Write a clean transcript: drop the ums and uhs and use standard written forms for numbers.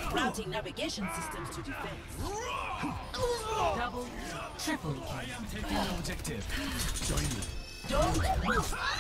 Routing navigation systems to defense. Double, triple. I am taking the objective. Join me. Don't move.